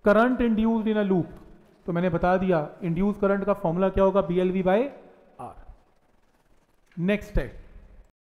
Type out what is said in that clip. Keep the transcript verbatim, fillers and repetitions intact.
Current induced in a loop, तो मैंने बता दिया इंड्यूस करंट का फॉर्मूला क्या होगा, B L V by R. Next है